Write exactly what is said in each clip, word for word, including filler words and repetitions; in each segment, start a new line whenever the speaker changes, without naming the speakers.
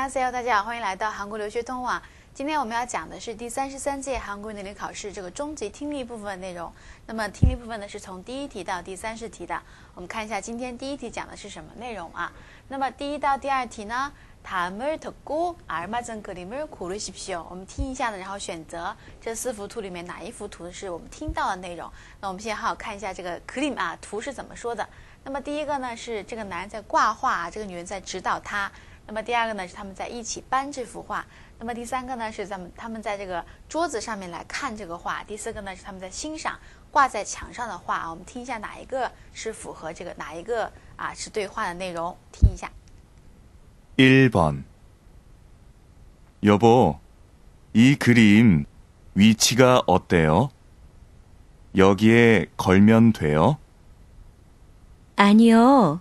안녕하세요，大家好，欢迎来到韩国留学通网。今天我们要讲的是第三十三届韩国能力考试这个中级听力部分的内容。那么听力部分呢是从第一题到第三十题的。我们看一下今天第一题讲的是什么内容啊？那么第一到第二题呢，다음을 듣고 알맞은 그림을 고르십시오。我们听一下呢，然后选择这四幅图里面哪一幅图是我们听到的内容。那我们先好好看一下这个그림啊，图是怎么说的。那么第一个呢是这个男人在挂画啊，这个女人在指导他。那么第二个呢是他们在一起搬这幅画。那么第三个呢是咱们他们在这个桌子上面来看这个画。第四个呢是他们在欣赏挂在墙上的画啊。我们听一下哪一个是符合这个，哪一个啊是对话的内容，听一下。
일 번 여보, 이 그림 위치가 어때요? 여기에 걸면 돼요?
아니요.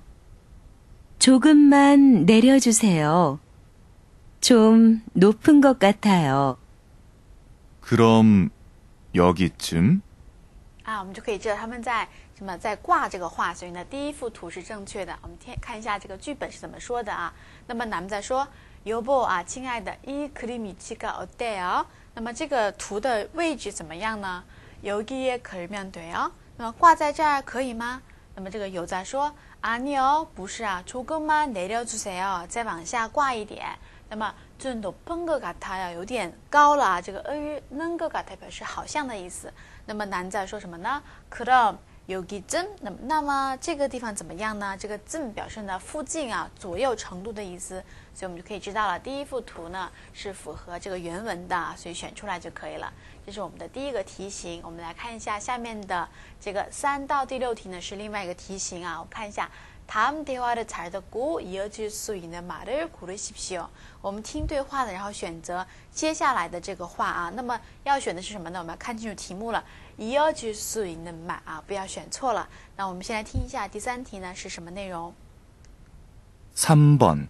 조금만 내려주세요. 좀 높은 것 같아요.
그럼 여기쯤?
啊，我们就可以知道他们在什么在挂这个画，所以呢，第一幅图是正确的。我们听看一下这个剧本是怎么说的啊。那么咱们在说，여보啊，亲爱的，이 그림 위치가 어때요？那么这个图的位置怎么样呢？여기에 걸면 돼요？那么挂在这儿可以吗？那么这个有在说，아니요，不是啊，조금만 내려주세요，再往下挂一点。那么좀 높은 것 같아요，有点高了啊。这个는것 같아表示好像的意思。那么男在说什么呢？그럼 여기쯤，那么那么这个地方怎么样呢？这个쯤表示呢附近啊，左右程度的意思。所以我们就可以知道了，第一幅图呢是符合这个原文的，所以选出来就可以了。这是我们的第一个题型。我们来看一下下面的这个三到第六题呢是另外一个题型啊。我看一下。다음 대화를 잘 듣고 이어질 수 있는 말을 고르십시오。我们听对话的，然后选择接下来的这个话啊。那么要选的是什么呢？我们要看清楚题目了。이어질 수 있는 말啊，不要选错了。那我们先来听一下第三题呢是什么内容。
삼 번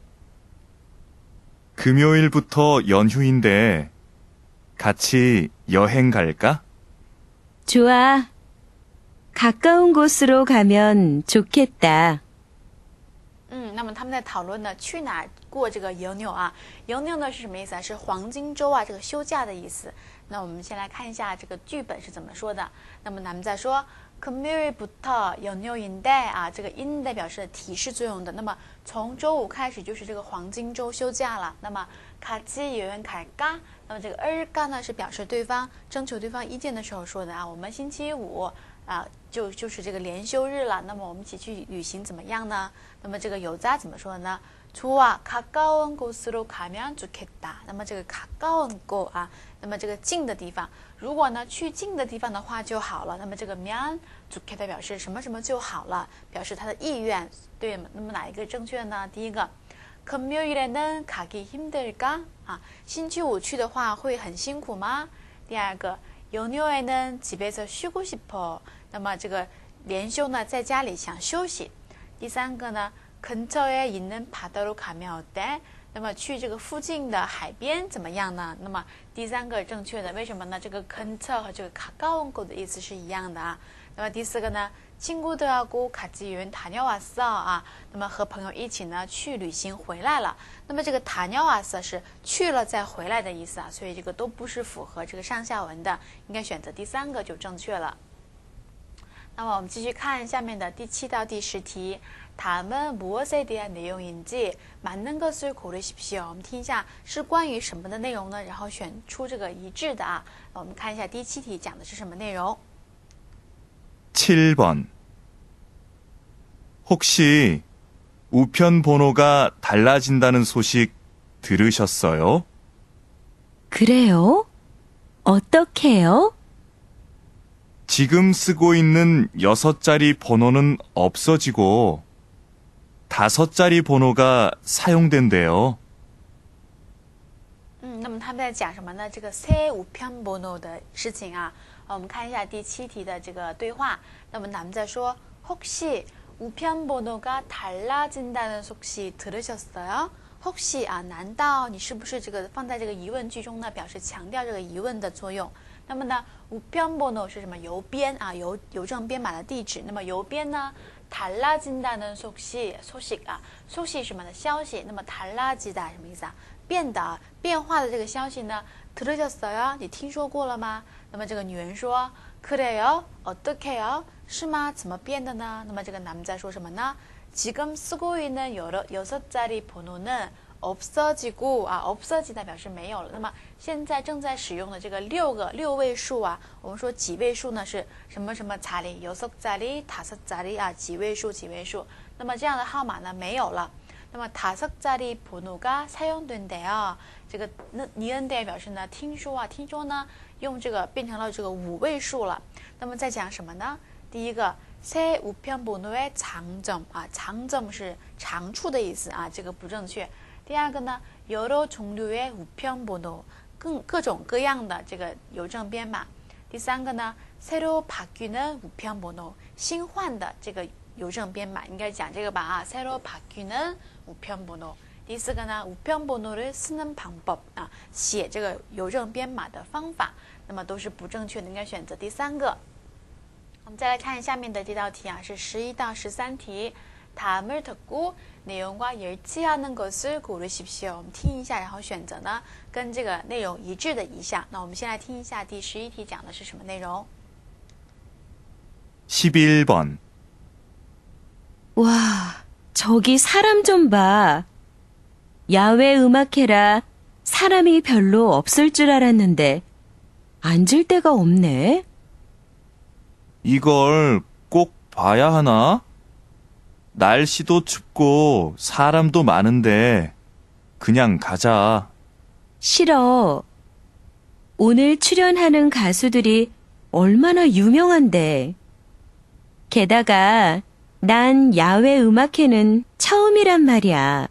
금요일부터 연휴인데 같이 여행 갈까?
좋아. 가까운 곳으로 가면 좋겠다.
嗯，那么他们在讨论呢，去哪儿过这个연휴啊？연휴呢是什么意思啊？是黄金周啊，这个休假的意思。那我们先来看一下这个剧本是怎么说的。那么咱们在说금요일부터 연휴인데啊，这个인代表示提示作用的。那么从周五开始就是这个黄金周休假了。那么같이 여행 갈까？那么这个을까呢是表示对方征求对方意见的时候说的啊。我们星期五啊，就就是这个连休日了。那么我们一起去旅行怎么样呢？那么这个여자怎么说呢？좋아 가까운 곳으로 가면 좋겠다。那么这个가까운 곳啊，那么这个近的地方，如果呢去近的地方的话就好了。那么这个면 좋겠다表示什么什么就好了，表示他的意愿。对，那么哪一个正确呢？第一个，금요일에는 가기 힘들까？啊，星期五去的话会很辛苦吗？第二个，연휴에는 집에서 쉬고 싶어。那么这个连休呢，在家里想休息。第三个呢，근처에 있는 바다로 가면 어때？那么去这个附近的海边怎么样呢？那么第三个正确的，为什么呢？这个근처和这个가까운 곳的意思是一样的啊。那么第四个呢，친구들하고 같이 여행 다녀왔어啊。那么和朋友一起呢去旅行回来了。那么这个다녀왔어是去了再回来的意思啊，所以这个都不是符合这个上下文的，应该选择第三个就正确了。那么我们继续看下面的第七到第十题。다음은 무엇에 대한 내용인지 맞는 것을 고르십시오。我们听一下是关于什么的内容呢？然后选出这个一致的啊。我们看一下第七题讲的是什么内容。
칠 번 혹시 우편 번호가 달라진다는 소식 들으셨어요?
그래요? 어떻게요?
지금 쓰고 있는 여섯 자리 번호는 없어지고 다섯 자리 번호가 사용된대요.
嗯，那么他们在讲什么呢？这个새 우편 번호的事情啊。我们看一下第七题的这个对话。那么咱们在说，혹시 우편 번호가 달라진다는 소식 들으셨어요？혹시啊，难道你是不是这个放在这个疑问句中呢？表示强调这个疑问的作用。那么呢，우편 번호是什么？邮编啊，邮邮政编码的地址。那么邮编呢， 달라진다는 소식, 소식啊， 소식是什么呢？消息。那么달라지다什么意思啊？变的、变化的这个消息呢？들으셨어요？你听说过了吗？那么这个女人说，그래요？어떻게요？是吗？怎么变的呢？那么这个남자说什么呢？지금 쓰고 있는 여러 여섯 자리 번호는 없어지고啊，없어지다表示没有了。那么现在正在使用的这个六个六位数啊，我们说几位数呢？是什么什么자리，여섯 자리、다섯 자리啊，几位数几位数。那么这样的号码呢没有了。那么다섯 자리 번호가 사용된대요。这个那니은대表示呢，听说啊，听说呢，用这个变成了这个五位数了。那么在讲什么呢？第一个。새 우편 번호의 장점啊，장점是长处的意思啊，这个不正确。第二个呢，여러 종류의 우편 번호，各各种各样的这个邮政编码。第三个呢，새로 바뀌는 우편 번호，新换的这个邮政编码，应该讲这个吧啊，새로 바뀌는 우편 번호。第四个呢，우편 번호를 쓰는 방법啊，写这个邮政编码的方法，那么都是不正确的，应该选择第三个。我们再来看下面的这道题啊，是十一到十三题。다음을 듣고 내용과 일치하는 것을 고르십시오。我们听一下，然后选择呢跟这个内容一致的一项。那我们先来听一下第十一题讲的是什么内容。
십일 번。
와, 저기 사람 좀 봐. 야외 음악회라 사람이 별로 없을 줄 알았는데 앉을 데가 없네.
이걸 꼭 봐야 하나? 날씨도 춥고 사람도 많은데 그냥 가자.
싫어. 오늘 출연하는 가수들이 얼마나 유명한데. 게다가 난 야외 음악회는 처음이란 말이야.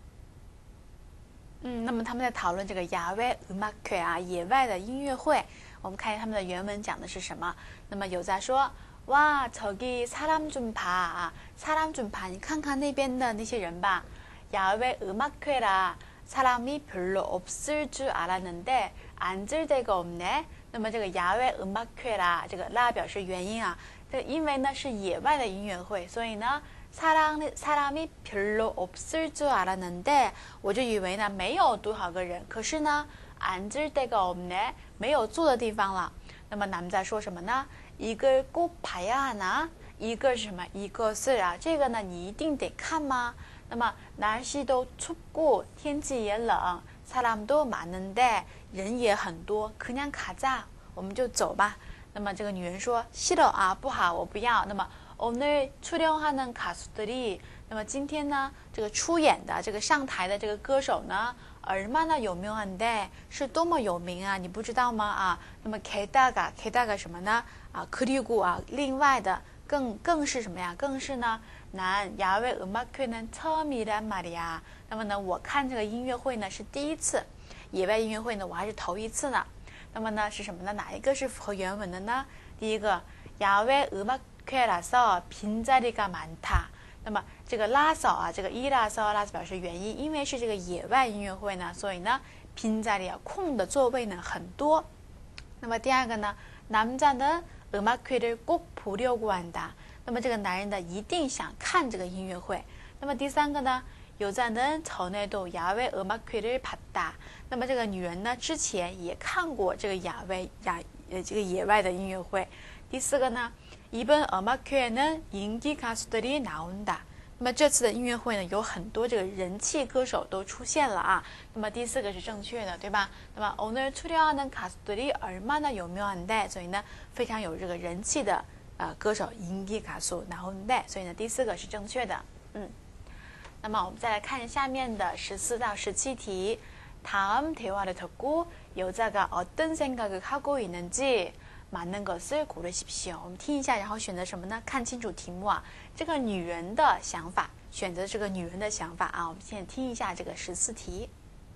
嗯，那么他们在讨论这个野外음악회啊，野外的音乐会。我们看一下他们的原文讲的是什么。那么有在说，哇，저기 사람 좀 봐啊，사람 좀 봐，你看看那边的那些人吧。야외 음악 회라 사람이 별로 없을 줄 알았는데 앉을 데가 없네。那么这个야외 음악 회라，这个啦表示原因啊，这个因为呢是野外的音乐会，所以呢。사람 사람이 별로 없을 줄 알았는데，我就以为呢没有多少个人，可是呢앉을 데가 없네，没有坐的地方了。那么남자说什么呢？이걸 꼭 봐야 하나？一个是什么？一个是啊，这个呢你一定得看吗？那么날씨도 춥고天气也冷，사람도 많은데人也很多，그냥 가자，我们就走吧。那么这个女人说싫어啊，不好，我不要。那么오늘 출연하는 가수들이，那么今天呢，这个出演的这个上台的这个歌手呢，얼마나 유명한데，是多么有名啊，你不知道吗？啊，那么게다가 게다가什么呢？啊，그리고啊，另外的更更是什么呀？更是呢，난 야외 음악회는 처음이란 말이야。那么呢，我看这个音乐会呢是第一次，野外音乐会呢我还是头一次呢。那么呢是什么呢？哪一个是符合原文的呢？第一个야외 음악 회라서 빈자리가 많다。那么这个라서啊，这个이라서 라서表示原因，因为是这个野外音乐会呢，所以呢빈자리啊，空的座位呢很多。那么第二个呢，남자는 음악회를 꼭 보려고 한다。那么这个男人呢一定想看这个音乐会。那么第三个呢，여자는 전에도 야외 음악회를 봤다。那么这个女人呢之前也看过这个野外亚呃这个野外的音乐会。第四个呢。이번 음악회에는 인기 가수들이 나온다。那么这次的音乐会呢，有很多这个人气歌手都出现了啊。那么第四个是正确的，对吧？那么오늘 출연하는 가수들이 얼마나 유명한데，所以呢非常有这个人气的呃歌手인기 가수 나온다，所以呢第四个是正确的。嗯，那么我们再来看下面的十四到十七题。다음 대화를 듣고 여자가 어떤 생각을 하고 있는지。 맞는 것을 고르십시오。 我们听一下，然后选择什么呢？看清楚题目啊，这个女人的想法，选择这个女人的想法啊。我们先听一下这个十四题。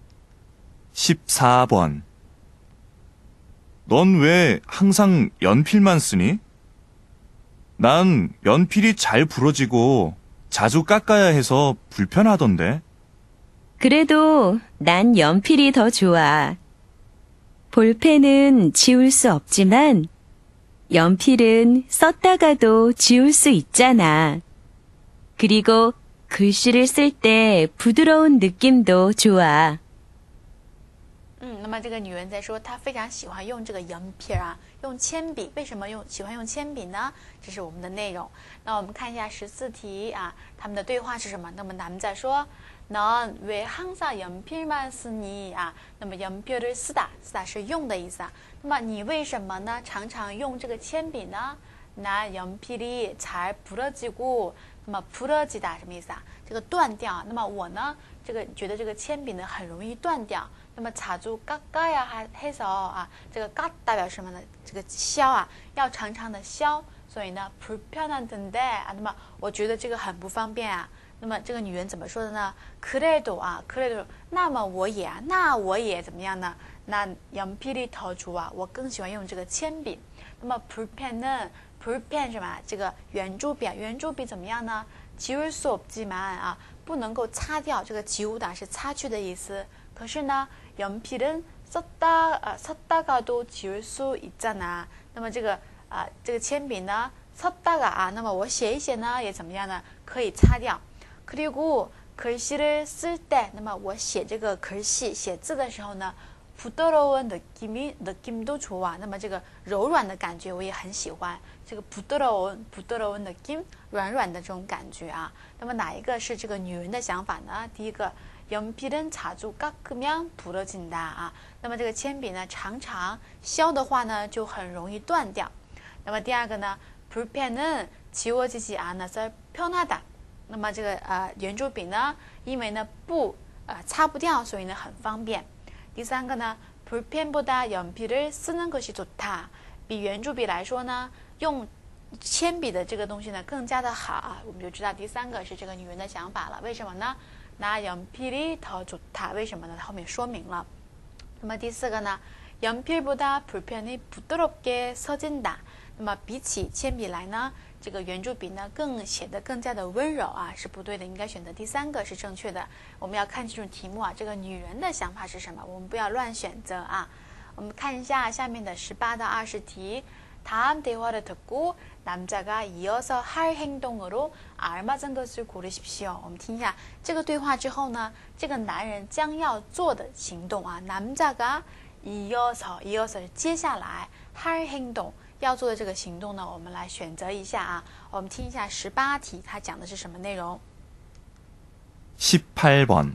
십사 번。 넌 왜 항상 연필만 쓰니? 난 연필이 잘 부러지고 자주 깎아야 해서 불편하던데.
그래도 난 연필이 더 좋아. 볼펜은 지울 수 없지만 연필은 썼다가도 지울 수 있잖아. 그리고 글씨를 쓸 때 부드러운 느낌도 좋아.
嗯，那么这个女人在说，她非常喜欢用这个圆皮啊，用铅笔。为什么用喜欢用铅笔呢？这是我们的内容。那我们看一下十四题啊，他们的对话是什么？那么男在说，넌 왜 항상 연필만 쓰니啊？那么연필을 쓰다， 쓰다是用的意思啊。那么你为什么呢？常常用这个铅笔呢？나 연필이 잘 부러지고， 那么부러지다什么意思啊？这个断掉。那么我呢，这个觉得这个铅笔呢很容易断掉。那么자주 깎아야 해서啊，这个깎代表什么呢？这个削啊，要常常的削，所以呢불편한데啊，那么我觉得这个很不方便啊。那么这个女人怎么说的呢？그래도啊，그래도，那么我也啊，那我也怎么样呢？那연필이 더 좋아，我更喜欢用这个铅笔。那么불편은 불편什么？这个圆珠笔，圆珠笔怎么样呢？지울 수 없지만啊，不能够擦掉。这个지우다是擦去的意思。可是呢，연필은 썼다呃썼다가도 지울 수 있잖아。那么这个啊、呃、这个铅笔呢，썼다가啊，那么我写一写呢，也怎么样呢？可以擦掉。그리고 글씨를 쓸 때， 那么我写这个글씨写字的时候呢，부드러운 느낌이 느낌도 좋아。那么这个柔软的感觉我也很喜欢。这个부드러운 부드러운 느낌， 软软的这种感觉啊。那么哪一个是这个女人的想法呢？第一个。연필은 자주 깎으면 부러진다啊，那么这个铅笔呢，常常削的话呢，就很容易断掉。那么第二个呢，불편은 지워지지 않아서 편하다。那么这个呃圆珠笔呢，因为呢不呃擦不掉，所以呢很方便。第三个呢，불편보다 연필을 쓰는 것이 좋다。比圆珠笔来说呢，用铅笔的这个东西呢更加的好啊。我们就知道第三个是这个女人的想法了。为什么呢？나 연필이 더 좋다。为什么呢？后面说明了。那么第四个呢？연필보다 불편이 부드럽게 써진다。那么比起铅笔来呢，这个圆珠笔呢更显得更加的温柔啊，是不对的，应该选择第三个是正确的。我们要看清楚题目啊，这个女人的想法是什么？我们不要乱选择啊。我们看一下下面的十八到二十题。다음 대화를 듣고 남자가 이어서 할 행동으로 알맞은 것을 고르십시오。 我们听一下这个对话之后呢，这个男人将要做的行动啊，남자가 이어서 이어서接下来할 행동要做的这个行动呢，我们来选择一下啊。我们听一下十八题，它讲的是什么内容？
십팔 번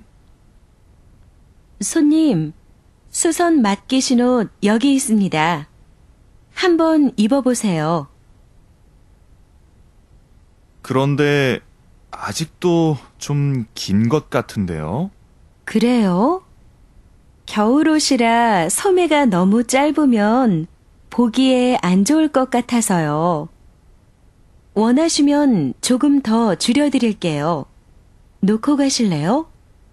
손님, 수선 맡기신 옷 여기 있습니다. 한번 입어보세요.
그런데 아직도 좀 긴 것 같은데요.
그래요? 겨울옷이라 소매가 너무 짧으면 보기에 안 좋을 것 같아서요. 원하시면 조금 더 줄여드릴게요. 놓고 가실래요?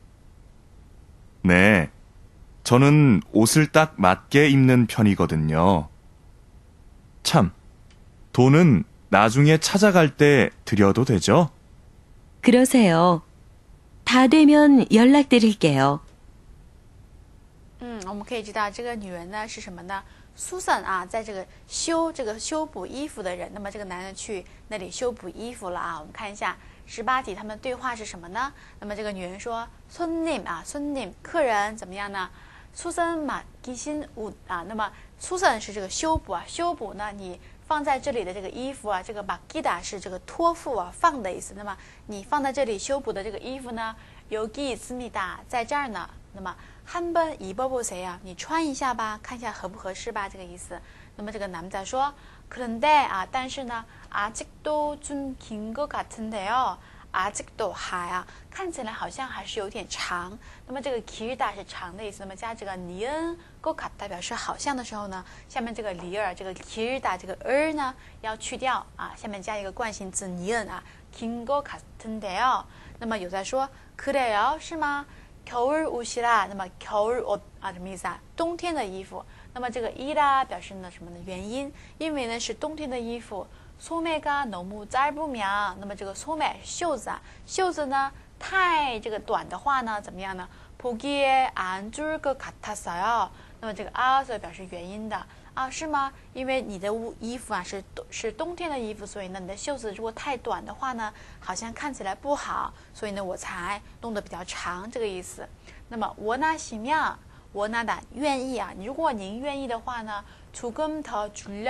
네, 저는 옷을 딱 맞게 입는 편이거든요. 참, 돈은 나중에 찾아갈 때 드려도 되죠?
그러세요. 다 되면 연락드릴게요.
嗯，我们可以知道这个女人呢是什么呢？Susan 啊，在这个修这个修补衣服的人。那么这个男人去那里修补衣服了啊。我们看一下十八题，他们对话是什么呢？那么这个女人说，손님啊，손님，客人怎么样呢？ 수선 맡기신 옷啊，那么 수선是这个修补啊，修补呢，你放在这里的这个衣服啊，这个맡기다是这个托付啊，放的意思。那么你放在这里修补的这个衣服呢，여기 있습니다，在这儿呢。那么한번 입어보세요，你穿一下吧，看一下合不合适吧，这个意思。那么这个男的说，그런데啊，但是呢，아직도 좀 긴 것 같은데요。 아직도还啊，看起来好像还是有点长。那么这个길다是长的意思，那么加这个니은 것 같다表示好像的时候呢，下面这个리을这个길다这个을呢要去掉啊，下面加一个惯性字니은啊，긴 것 같은데요。那么有在说그래요是吗？겨울옷이라，那么겨울옷啊什么意思啊？冬天的衣服。那么这个이라表示呢什么呢？原因，因为呢是冬天的衣服。소매가 너무 짧으면， 那么这个소매袖子啊，袖子呢太这个短的话呢，怎么样呢？보기에 안 좋을 것 같았어요。 那么这个啊所表示原因的啊，是吗？因为你的衣服啊是是冬天的衣服，所以呢你的袖子如果太短的话呢，好像看起来不好，所以呢我才弄得比较长，这个意思。那么원하시면 원하다愿意啊，如果您愿意的话呢，조금 더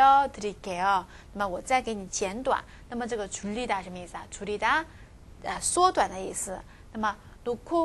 줄여드릴게요。那么我再给你剪短。那么这个줄이다什么意思啊？줄이다，呃，缩短的意思。那么놓고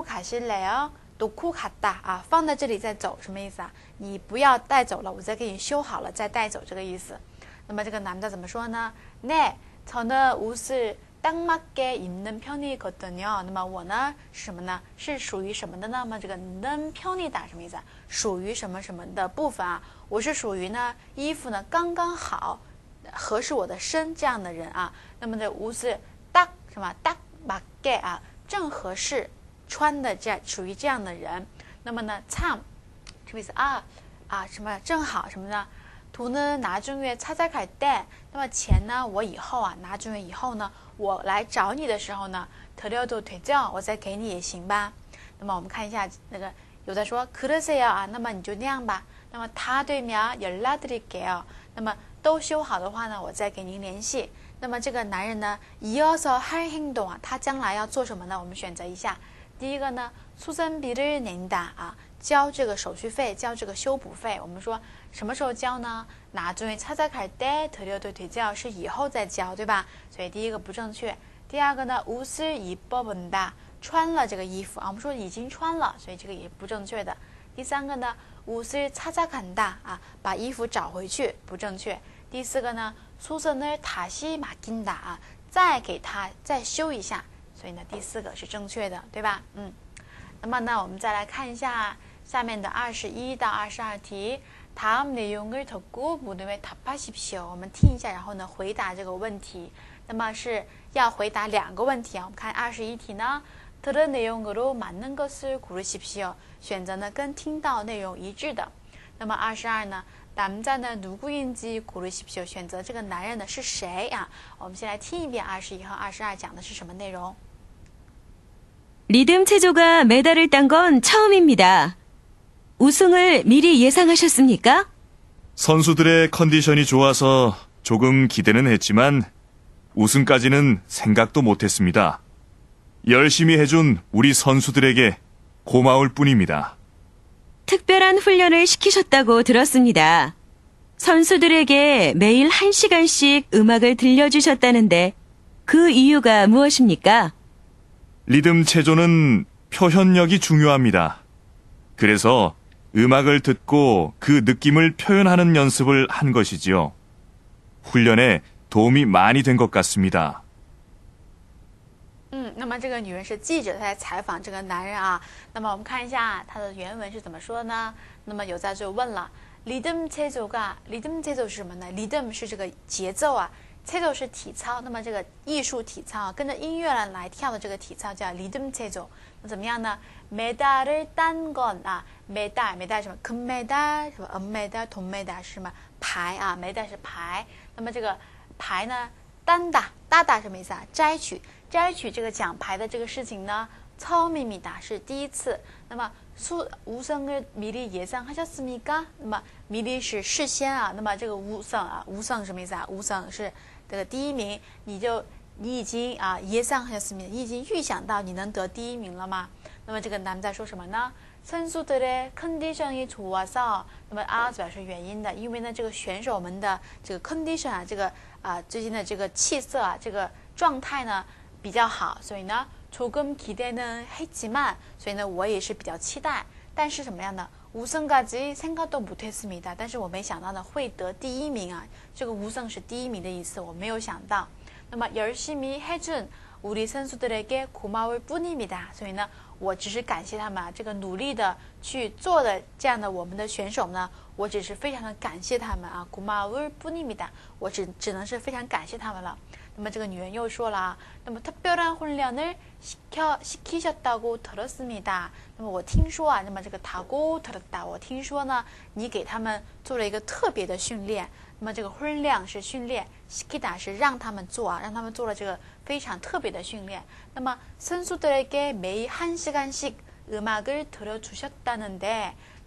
가실래요？놓고 갔다啊，放在这里再走，什么意思啊？你不要带走了，我再给你修好了再带走，这个意思。那么这个男的怎么说呢？네，저는 옷을 딱 맞게 입는 편이거든요。那么我呢是什么呢？是属于什么的呢？那么这个는 편이다什么意思啊？属于什么什么的部分啊？我是属于呢衣服呢刚刚好，合适我的身这样的人啊。那么这옷을 딱什么딱 맞게啊，正合适穿的这属于这样的人。那么呢참什么意思啊？啊什么正好什么呢？돈은 나중에 찾아갈 때，那么钱呢？我以后啊，나중에以后呢，我来找你的时候呢，드려도 되죠？我再给你也行吧。那么我们看一下那个有的说그러세요啊，那么你就那样吧。那么다 되면 연락드릴게요。那么都修好的话呢，我再给您联系。那么这个男人呢，이어서 할 행동啊，他将来要做什么呢？我们选择一下。第一个呢，수선비를 낸다啊，交这个手续费，交这个修补费。我们说什么时候交呢？나중에 찾아갈 때 드려도 되죠？是以后再交，对吧？所以第一个不正确。第二个呢，옷을 입어본다，穿了这个衣服啊，我们说已经穿了，所以这个也不正确的。第三个呢，옷을 찾아간다啊，把衣服找回去，不正确。第四个呢，수선을 다시 맡긴다啊，再给他再修一下，所以呢，第四个是正确的，对吧？嗯，那么呢，我们再来看一下下面的二十一到二十二题。다음 내용을 듣고 물음에 답하십시오。我们听一下，然后呢回答这个问题。那么是要回答两个问题啊。我们看二十一题呢，들은 내용으로 맞는 것을 고르십시오。选择呢跟听到内容一致的。那么二十二呢，남자는 누구인지 고르십시오。选择这个男人呢是谁啊？我们先来听一遍二十一和二十二讲的是什么内容。
리듬 체조가 메달을 딴 건 처음입니다. 우승을 미리 예상하셨습니까?
선수들의 컨디션이 좋아서 조금 기대는 했지만 우승까지는 생각도 못했습니다. 열심히 해준 우리 선수들에게 고마울 뿐입니다.
특별한 훈련을 시키셨다고 들었습니다. 선수들에게 매일 한 시간씩 음악을 들려주셨다는데 그 이유가 무엇입니까?
리듬 체조는 표현력이 중요합니다. 그래서 음악을 듣고 그 느낌을 표현하는 연습을 한 것이지요. 훈련에 도움이 많이 된 것 같습니다.
嗯，那么这个女人是记者，她在采访这个男人啊。那么我们看一下她的原文是怎么说呢？那么有在就问了， 리듬 체조가 리듬 체조是什么呢？ 리듬是这个节奏啊， 체조是体操。那么这个艺术体操啊，跟着音乐来跳的这个体操叫 리듬 체조。那怎么样呢？ 메달을 딴 건啊， 메달 메달什么？ 금메달什么？ 은메달 돈메달是什么？牌啊， 메달是牌。那么这个牌呢， 딴다 따다什么意思啊？摘取。摘取这个奖牌的这个事情呢， 처음입니다是第一次。那么우승을 미리 예상하셨습니까？ 那么미리是事先啊，那么这个우승啊，우승什么意思啊？우승是这个第一名，你就你已经啊예상하셨습니다，你已经预想到你能得第一名了吗？那么这个男在说什么呢？ 선수들의 컨디션이 좋아서， 那么啊表示原因的，因为呢这个选手们的这个 condition 啊，这个啊最近的这个气色啊，这个状态呢比较好，所以呢조금 기대는 했지만， 所以呢我也是比较期待，但是什么样的우승까지 생각도 못했습니다。但是我没想到呢会得第一名啊，这个우승是第一名的意思，我没有想到。那么열심히 해준 우리 선수들에게 고마울 뿐입니다。所以呢我只是感谢他们啊，这个努力的去做的这样的我们的选手呢，我只是非常的感谢他们啊，고마울 뿐입니다。我只只能是非常感谢他们了。那么这个女人又说了啊，那么특별한 훈련을 시켜 시키셨다고 들었습니다。那么我听说啊，那么这个타고 들었다，我听说呢，你给他们做了一个特别的训练。那么这个훈련是训练，시키다是让他们做啊，让他们做了这个非常特别的训练。那么선수들에게 매일 한 시간씩 음악을 들어주셨다는데，那么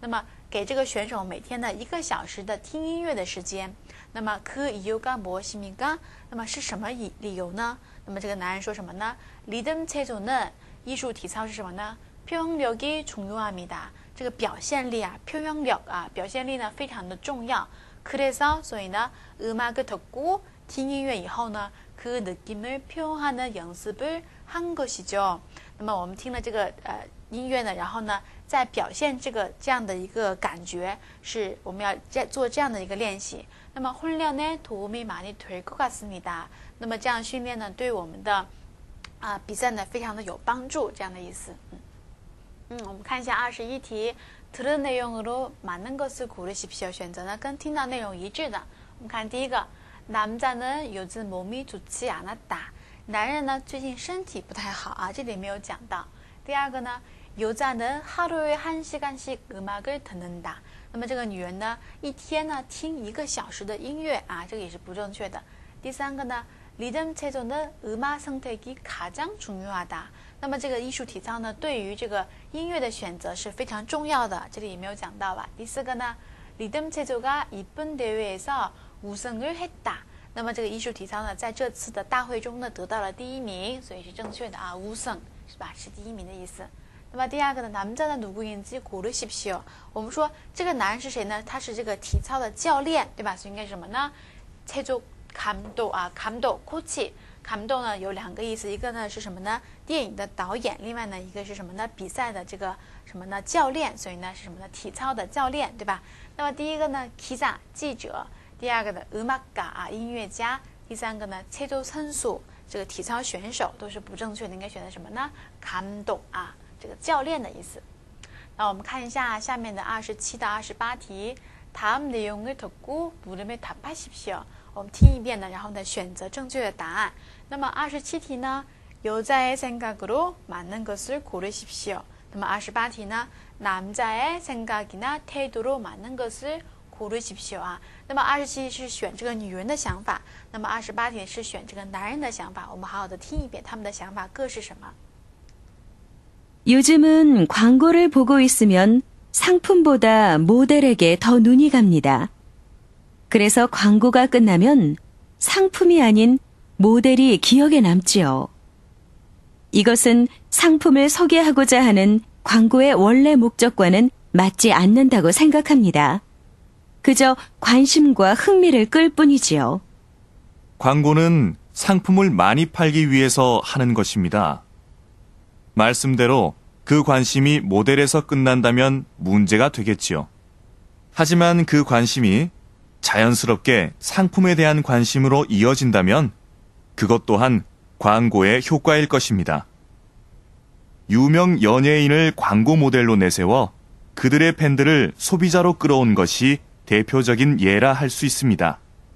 给这个选手每天的一个小时的听音乐的时间。那么그 이유가 무엇입니까？那么是什么理理由呢？那么这个男人说什么呢？리듬 체조는艺术体操是什么呢？표현력이 중요합니다。这个表现力啊，표현력啊，表现力呢非常的重要。그래서所以呢，음악을 듣고听音乐以后呢，그 느낌을 표현하는 연습을 한 것이죠。那么我们听了这个呃音乐呢，然后呢，再表现这个这样的一个感觉，是我们要在做这样的一个练习。那么훈련에 도움이 많이 될 것 같습니다。那么这样训练呢，对我们的啊、呃、比赛呢非常的有帮助，这样的意思。嗯嗯，我们看一下二十一题，들은 내용으로 맞는 것을 고르십시오。选择呢跟听到内容一致的。我们看第一个，남자는 요즘 몸이 좋지 않았다。男人呢最近身体不太好啊，这里没有讲到。第二个呢，여자는 하루에 한 시간씩 음악을 듣는다。那么这个女人呢，一天呢听一个小时的音乐啊，这个也是不正确的。第三个呢，리듬 체조는 음악 선택이 가장 중요하다。那么这个艺术体操呢，对于这个音乐的选择是非常重要的，这里也没有讲到吧。第四个呢，리듬 체조가 이번 대회에서 우승을 했다。那么这个艺术体操呢，在这次的大会中呢得到了第一名，所以是正确的啊，우승是吧？是第一名的意思。那么第二个呢，남자는 누구인지 고르십시오。我们说这个男人是谁呢？他是这个体操的教练，对吧？所以应该是什么呢？체조 감독啊，감독 코치。감독呢有两个意思，一个呢是什么呢？电影的导演，另外呢一个是什么呢？比赛的这个什么呢？教练，所以呢是什么呢？体操的教练，对吧？那么第一个呢，기자记者，第二个呢，음악가啊音乐家，第三个呢，체조 선수这个体操选手都是不正确的，应该选择什么呢？감독啊。这个教练的意思。那我们看一下下面的二十七到二十八题。다음 내용을 듣고 물음에 답하십시오。我们听一遍呢，然后呢选择正确的答案。那么二十七题呢，여자의 생각으로 맞는 것을 고르십시오。那么二十八题呢，남자의 생각이나 태도로 맞는 것을 고르십시오啊。那么二十七是选这个女人的想法，那么二十八题是选这个男人的想法。我们好好的听一遍他们的想法各是什么。
요즘은 광고를 보고 있으면 상품보다 모델에게 더 눈이 갑니다. 그래서 광고가 끝나면 상품이 아닌 모델이 기억에 남지요. 이것은 상품을 소개하고자 하는 광고의 원래 목적과는 맞지 않는다고 생각합니다. 그저 관심과 흥미를 끌 뿐이지요.
광고는 상품을 많이 팔기 위해서 하는 것입니다. 말씀대로 그 관심이 모델에서 끝난다면 문제가 되겠지요. 하지만 그 관심이 자연스럽게 상품에 대한 관심으로 이어진다면 그것 또한 광고의 효과일 것입니다. 유명 연예인을 광고 모델로 내세워 그들의 팬들을 소비자로 끌어온 것이 대표적인 예라 할 수 있습니다.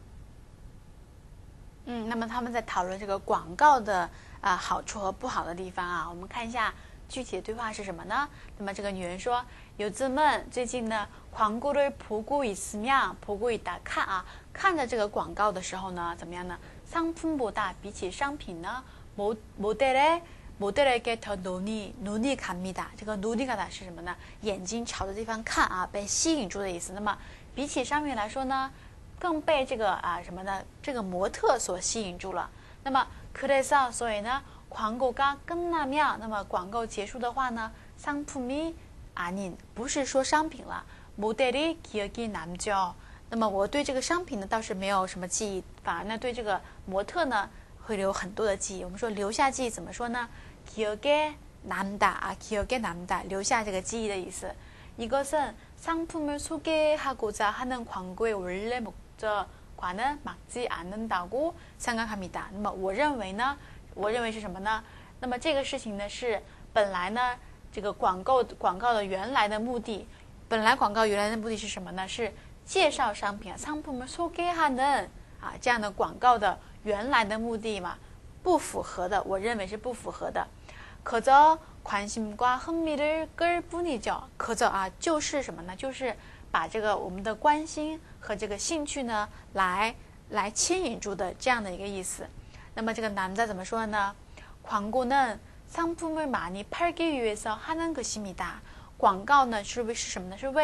嗯，那么他们在讨论这个广告的啊好处和不好的地方啊，我们看一下具体的对话是什么呢？那么这个女人说，요즘은最近呢，광고를 보고 있으면 보고 있다看啊，看着这个广告的时候呢，怎么样呢？상품보다比起商品呢，모 모델의 모델에게 더 눈이 눈이 갑니다。这个눈이 가다是什么呢？眼睛朝着地方看啊，被吸引住的意思。那么比起商品来说呢，更被这个啊什么呢？这个模特所吸引住了。那么그래서所以呢，광고가 끝나면，那么广告结束的话呢，상품이 아닌不是说商品了，모델이 기억이 남죠。那么我对这个商品呢倒是没有什么记忆，反而呢对这个模特呢会留很多的记忆。我们说留下记忆怎么说呢？ 기억에 남다啊， 기억에 남다， 留下这个记忆的意思。이것은 상품을 소개하고자 하는 광고의 원래 목적과는 맞지 않는다고 생각합니다。那么我认为呢，我认为是什么呢？那么这个事情呢是本来呢这个广告广告的原来的目的，本来广告原来的目的是什么呢？是介绍商品啊，상품을 소개하는啊这样的广告的原来的目的嘛，不符合的，我认为是不符合的。그저 관심과 흥미를 끌 뿐이죠。그저啊，就是什么呢？就是把这个我们的关心和这个兴趣呢，来来牵引住的这样的一个意思。那么这个남자怎么说呢？ 광고는 상품을 많이 팔기 위해서 하는 것입니다。广告呢是是什么呢？是为了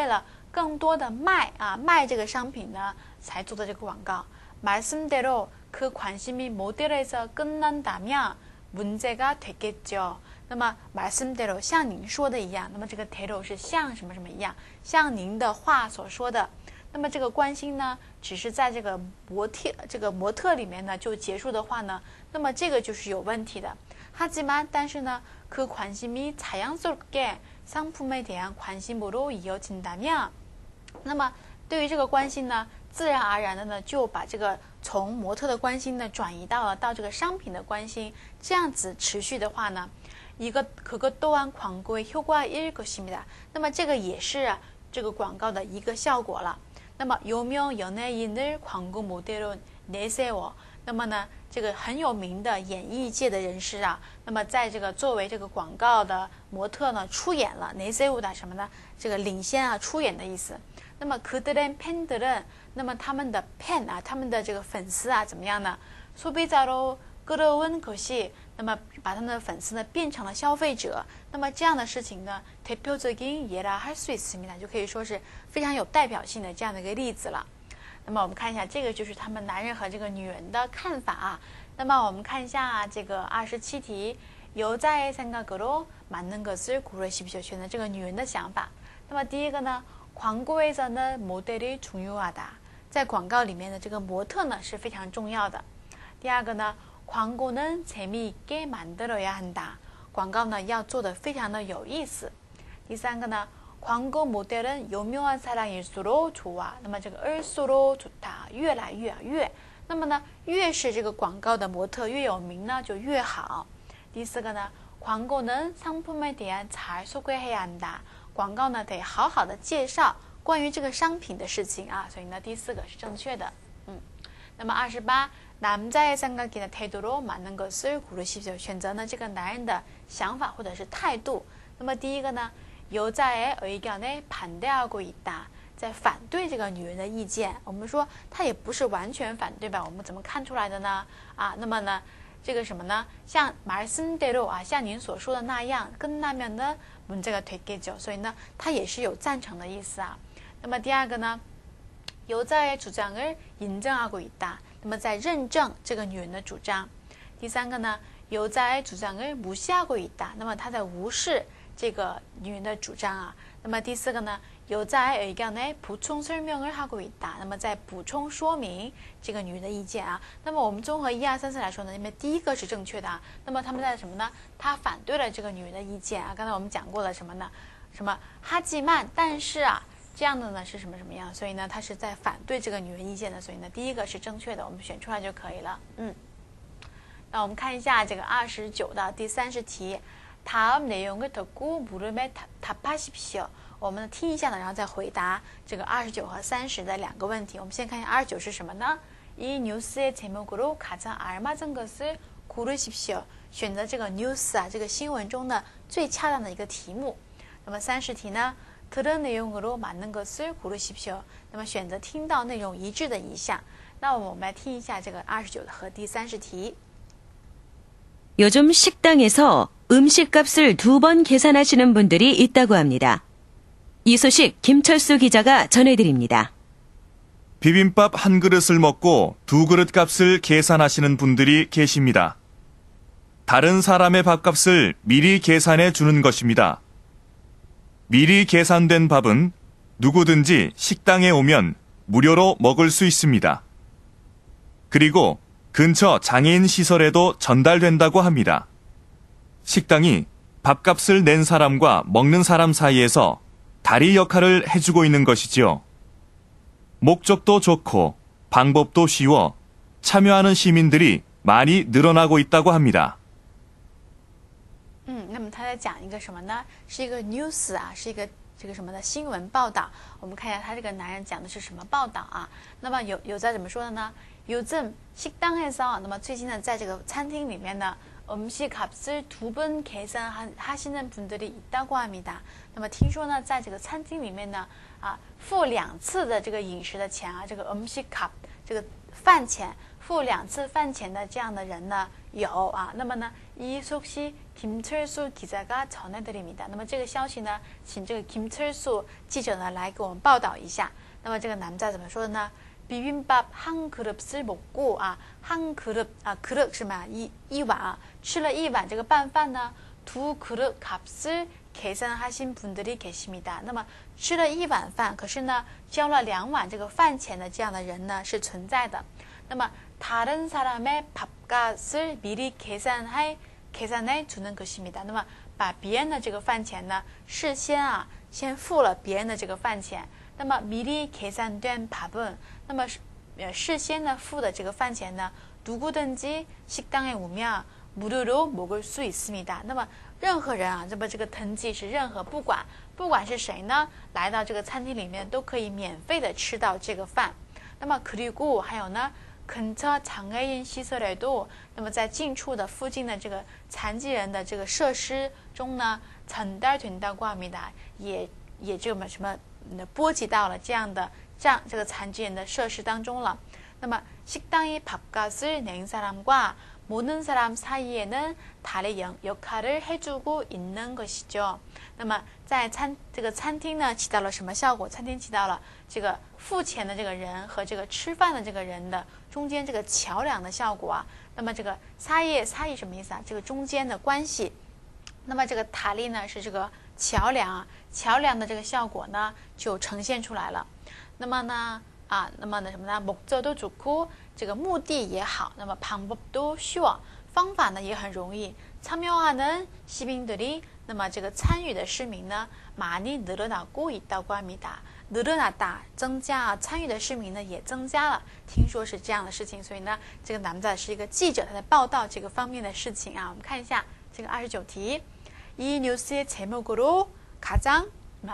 更多的卖啊卖这个商品呢才做的这个广告。말씀대로 그 관심이 모델에서 끝난다면 문제가 되겠죠. 那么 말씀대로 像您说的一样，那么这个 대로 是像什么什么一样，像您的话所说的。那么这个关心呢，只是在这个模特这个模特里面呢就结束的话呢，那么这个就是有问题的。하지만但是呢，그 관심이 자연스럽게 상품에 대한 관심으로 이어진다면， 那么对于这个关心呢，自然而然的呢就把这个从模特的关心呢转移到了到这个商品的关心，这样子持续的话呢，一个그것 또한 광고의 효과일 것입니다。那么这个也是这个广告的一个效果了。那么유명 연예인을 광고 모델로 내세워， 那么呢，这个很有名的演艺界的人士啊，那么在这个作为这个广告的模特呢出演了내세우的什么呢？这个领先啊，出演的意思。那么그들의 팬들은， 那么他们的 팬啊，他们的这个粉丝啊，怎么样呢？소비자로 끌어온 것이， 那么把他们的粉丝呢变成了消费者。那么这样的事情呢，대표적인 예라 할 수 있습니다， 就可以说是非常有代表性的这样的一个例子了。那么我们看一下，这个就是他们男人和这个女人的看法啊。那么我们看一下这个二十七题，여자의 생각으로 맞는 것을 고르십시오， 选择这个女人的想法。那么第一个呢，광고에서는 모델이 중요하다， 在广告里面的这个模特呢是非常重要的。第二个呢，광고는 재미있게 만들어야 한다， 广告呢要做的非常的有意思。第三个呢，광고 모델은 유명한 사람일수록 좋아， 那么这个일수록 좋다， 越来越越，那么呢越是这个广告的模特越有名呢就越好。第四个呢，광고는 상품에 대한 잘 소개해야 한다， 广告呢得好好的介绍关于这个商品的事情啊，所以呢第四个是正确的。嗯，那么二十八。남자의 생각이나 태도로 맞는 것을 고르십시오， 选择呢这个男人的想法或者是态度。那么第一个呢，여자의 의견에 반대하고 있다， 在反对这个女人的意见。我们说他也不是完全反对吧，我们怎么看出来的呢？啊，那么呢这个什么呢？像말씀대로啊，像您所说的那样，끝나면은 문제가 되겠죠， 所以呢他也是有赞成的意思啊。那么第二个呢，여자의 주장을 인정하고 있다，那么在认证这个女人的主张。第三个呢，여자의 주장을 무시하고 있다，那么他在无视这个女人的主张啊。那么第四个呢，여자의 의견에补充설명을 하고 있다，那么在补充说明这个女人的意见啊。那么我们综合一二三四来说呢，因为第一个是正确的啊。那么他们在什么呢？他反对了这个女人的意见啊。刚才我们讲过了什么呢？什么하지만但是啊。这样的呢是什么什么样？所以呢，他是在反对这个女人意见的，所以呢，第一个是正确的，我们选出来就可以了。嗯，那我们看一下这个二十九到第三十题，다음 내용을 듣고 물음에 답하십시오。我们听一下呢，然后再回答这个二十九和三十的两个问题。我们先看一下二十九是什么呢？이 뉴스의 제목으로 가장 알맞은 것을 고르십시오。选择这个 news 啊，这个新闻中呢最恰当的一个题目。那么三十题呢？들은 내용으로 맞는 것을 고르십시오。那么选择听到内容一致的一项。那我们来听一下这个二十九和第三十题。
요즘 식당에서 음식값을 두 번 계산하시는 분들이 있다고 합니다. 이 소식 김철수 기자가 전해드립니다.
비빔밥 한 그릇을 먹고 두 그릇 값을 계산하시는 분들이 계십니다. 다른 사람의 밥값을 미리 계산해 주는 것입니다. 미리 계산된 밥은 누구든지 식당에 오면 무료로 먹을 수 있습니다. 그리고 근처 장애인 시설에도 전달된다고 합니다. 식당이 밥값을 낸 사람과 먹는 사람 사이에서 다리 역할을 해주고 있는 것이지요. 목적도 좋고 방법도 쉬워 참여하는 시민들이 많이 늘어나고 있다고 합니다.
嗯，那么他在讲一个什么呢？是一个 news 啊，是一个这个什么的新闻报道。我们看一下他这个男人讲的是什么报道啊？那么有有在怎么说的呢？요즘 식당에서，那么最近呢，在这个餐厅里面呢，음식값을 두 번 계산하시는 분들이 있다고 합니다。那么听说呢，在这个餐厅里面呢，啊，付两次的这个饮食的钱啊，这个음식값这个饭钱。付两次饭钱的这样的人呢有啊，那么呢 이 소식 김철수 기자가 전해드립니다. 那么这个消息呢，请这个 김철수 记者呢来给我们报道一下。那么这个男在怎么说的呢？ 비빔밥 한 그릇을 먹고啊， 한 그릇啊， 그릇 是吗？一一碗啊，吃了一碗这个拌饭呢， 두 그릇 값을 계산하신 분들이 계십니다. 那么吃了一碗饭，可是呢交了两碗这个饭钱的这样的人呢是存在的。那么 다른 사람의 밥값을 미리 계산해 계산해 주는 것입니다. 那么把别人的这个饭钱呢事先啊先付了别人的这个饭钱。那么 미리 계산된 밥은 那么呃事先呢付的这个饭钱呢 누구든지 식당에 오면 무료로 먹을 수 있습니다. 那么任何人啊，这么这个登记是任何不管不管是谁呢，来到这个餐厅里面都可以免费的吃到这个饭。那么 그리고 还有呢 근처 장애인 시설에도 那么在近处的附近的这个残疾人的这个设施中呢 전달된다고 합니다. 也也这么什么波及到了这样的这样这个残疾人的设施当中了。那么 식당이 밥값을 낸 사람과 모는 사람 사이에는 달의 역할을 해주고 있는 것이죠. 那么在餐这个餐厅呢起到了什么效果？餐厅起到了这个付钱的这个人和这个吃饭的这个人的中间这个桥梁的效果啊。那么这个사이 사이什么意思啊？这个中间的关系。那么这个塔利呢是这个桥梁啊，桥梁的这个效果呢就呈现出来了。那么呢啊，那么呢什么呢？목적도 좋고这个目的也好，那么방법도 쉬워，方法呢也很容易。참여하는 시민들이，那么这个参与的市民呢많이 늘어나고 있다고 합니다。늘어났다增加啊，参与的市民呢也增加了。听说是这样的事情，所以呢这个남자是一个记者，他在报道这个方面的事情啊。我们看一下这个二十九题，이 뉴스의 제목으로 가장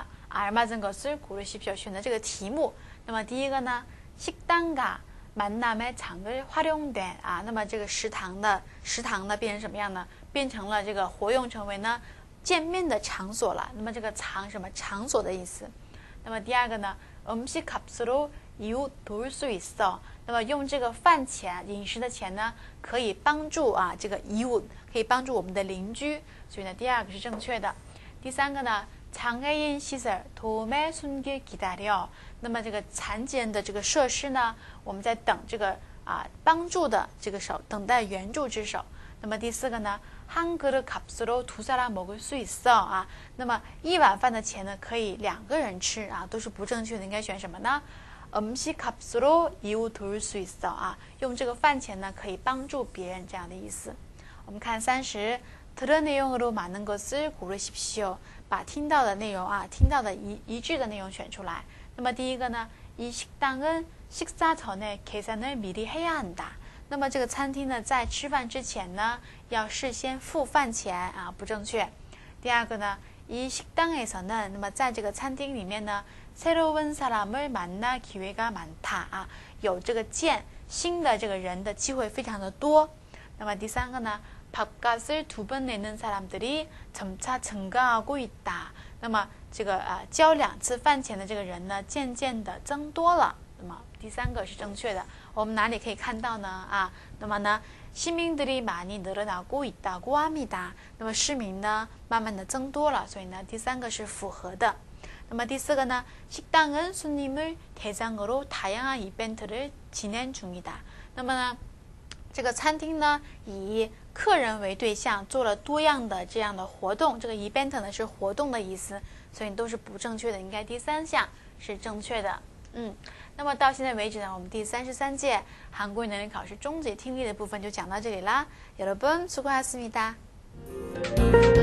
알맞은 것을 고르십시오。选的这个题目，那么第一个呢，식당과 만남의 장을 활용된啊，那么这个食堂的食堂呢变成什么样呢？变成了这个活用成为呢见面的场所了。那么这个场什么场所的意思？那么第二个呢，음식값으로 이웃 도울 수 있어。那么用这个饭钱饮食的钱呢，可以帮助啊这个이웃可以帮助我们的邻居，所以呢第二个是正确的。第三个呢，장애인 시설 도움의 손길 기다려。那么这个残疾人的这个设施呢，我们在等这个啊帮助的这个手，等待援助之手。那么第四个呢，한 그릇 값으로 두 사람 먹을 수 있어啊。那么一碗饭的钱呢，可以两个人吃啊，都是不正确的，应该选什么呢？음식값으로 이웃 도울 수 있어啊，用这个饭钱呢可以帮助别人这样的意思。我们看三十，들은 내용으로 많은 것을 고르십시오。把听到的内容啊，听到的一一致的内容选出来。那么第一个呢，이 식당은 식사 전에 계산을 미리 해야 한다。那么这个餐厅呢，在吃饭之前呢，要事先付饭钱啊，不正确。第二个呢，이 식당에서는那么在这个餐厅里面呢，새로운 사람을 만날 기회가 많다啊，有这个见新的这个人的机会非常的多。那么第三个呢，밥값을 두 번 내는 사람들이 점차 증가하고 있다。那么这个啊交两次饭钱的这个人呢，渐渐的增多了。那么第三个是正确的。我们哪里可以看到呢？啊，那么呢，시민들이 많이 늘어나고 있다고 합니다。那么市民呢，慢慢的增多了，所以呢，第三个是符合的。那么第四个呢，식당은 손님을 대상으로 다양한 이벤트를 진행 중이다。那么呢，这个餐厅呢，以客人为对象，做了多样的这样的活动。这个 event 呢是活动的意思，所以都是不正确的，应该第三项是正确的。嗯，那么到现在为止呢，我们第三十三届韩国语能力考试终极听力的部分就讲到这里啦。여러분 수고하셨습니다。